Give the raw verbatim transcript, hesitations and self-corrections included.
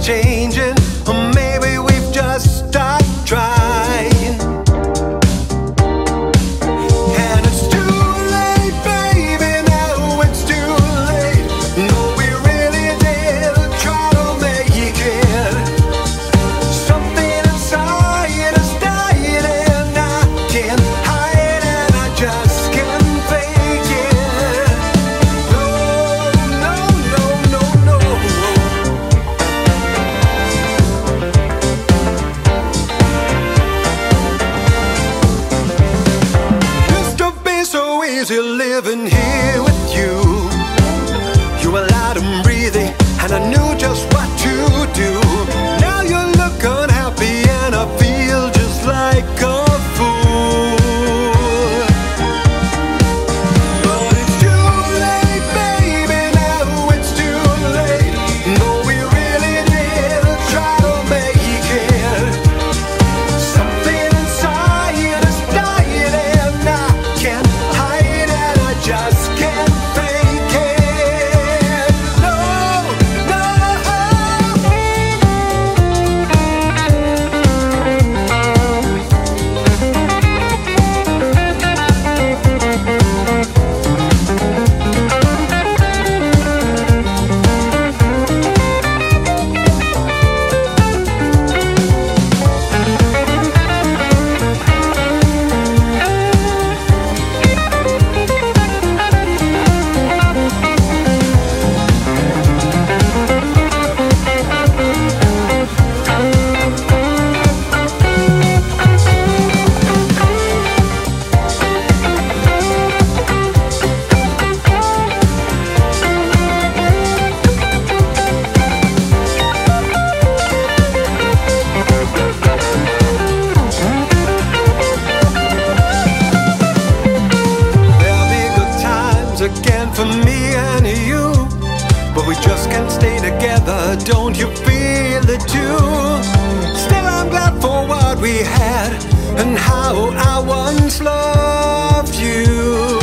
changing, or maybe we've just stopped trying. And it's too late, baby, now it's too late. No, we really did try to make it. Something inside us died, and I can't hide, and I just can't fake it. No, no, no, no, no. Used to be so easy living here with you. You were loud and breathy, and I knew just what to do. Now you look unhappy, and I feel just like a fool. But it's too late, baby, now it's too late. No, we really did try to make it. Something inside us died, and I can't hide, and I just can't fake it. No, no. There'll be good times again for me and you, but we just can't stay together. Don't you feel it too? Still, I'm glad for what we had and how I once loved you.